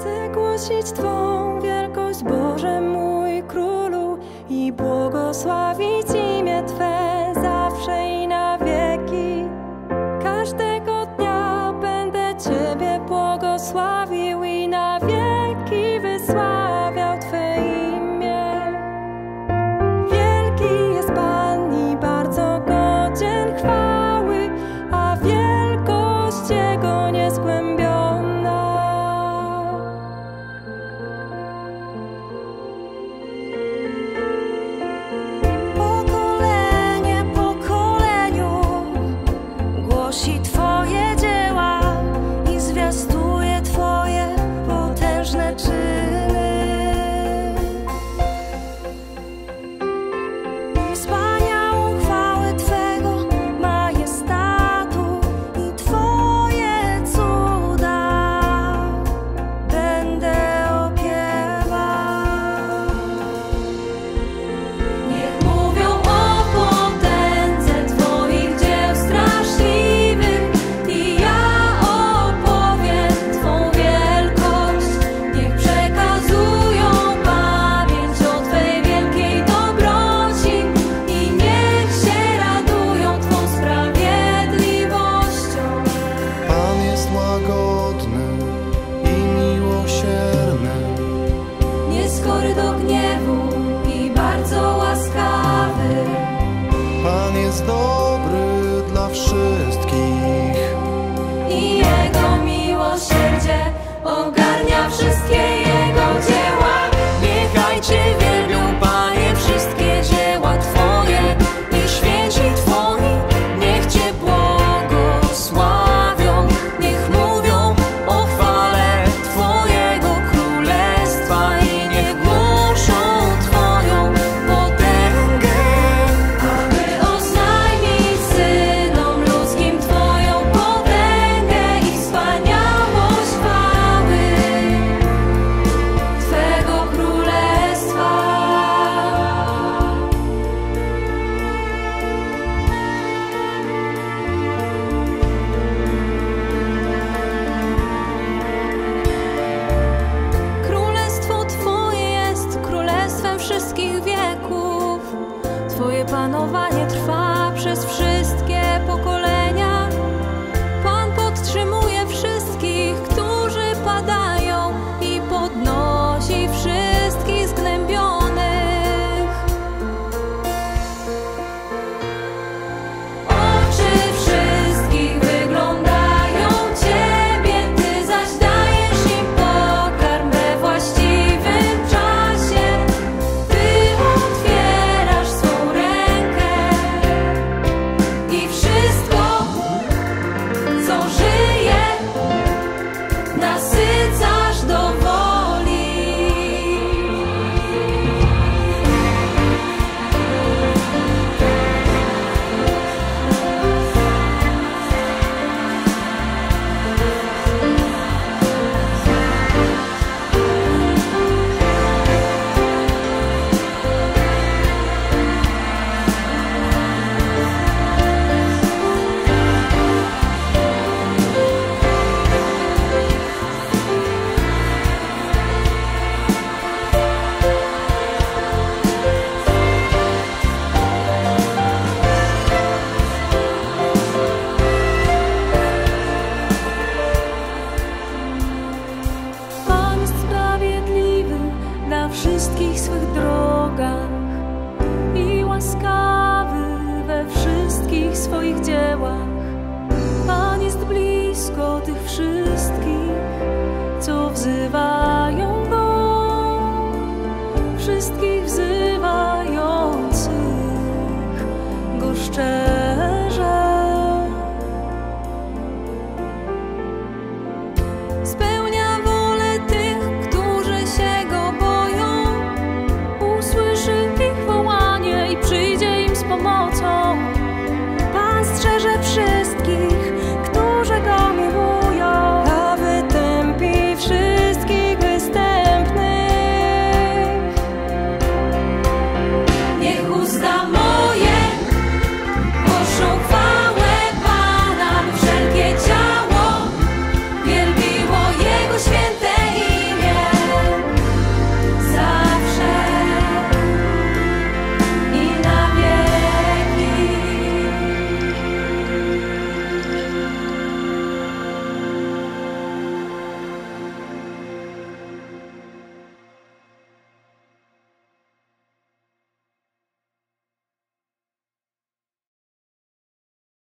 Chcę głosić Twą wielkość, Boże mój Królu, i błogosławić imię Twe zawsze i na wieki. Każdego dnia będę Ciebie błogosławił i na wieki wysławiał Twe imię. Wielki jest Pan i bardzo godzien chwały, a wielkość Jego niezgłębiona. Pokolenie pokoleniu głosi Twoje dzieła i zwiastuje Twoje potężne czyny. Wspaniałą chwałę Twego majestatu i Twoje cuda będę opiewał. Niech mówią o potędze Twoich dzieł straszliwych i ja opowiem Twą wielkość. Niech przekazują pamięć o Twej wielkiej dobroci i niech się radują Twą sprawiedliwością. Pan jest łagodny i miłosierny. Nieskory do gniewu i bardzo łaskawy. Pan jest dobry dla wszystkich. I Jego miłosierdzie ogarnia wszystkie Jego dzieła. Niechaj Cię wielbią, Panie, wszystkie dzieła Twoje i święci Twoi. Niech Cię błogosławią, niech mówią o chwale Twojego królestwa i niech głoszą Twoją potęgę. Aby oznajmić synom ludzkim Twoją potęgę i wspaniałość chwały Twego królestwa. Królestwo Twoje jest królestwem wszystkich wieków. Twoje panowanie trwa przez wszystkie pokolenia. Pan podtrzymuje wszystkich, którzy padają i podnosi wszystkich zgnębionych. Oczy wszystkich wyglądają Ciebie, Ty zaś dajesz im pokarm we właściwym czasie. Ty otwierasz swą rękę i wszystko, co żyje, nasycasz do woli. Pan jest sprawiedliwy na wszystkich swych drogach i łaskawy we wszystkich swoich dziełach. Pan jest blisko tych wszystkich, co wzywają Go, wszystkich wzywających Go szczerze. Spełnia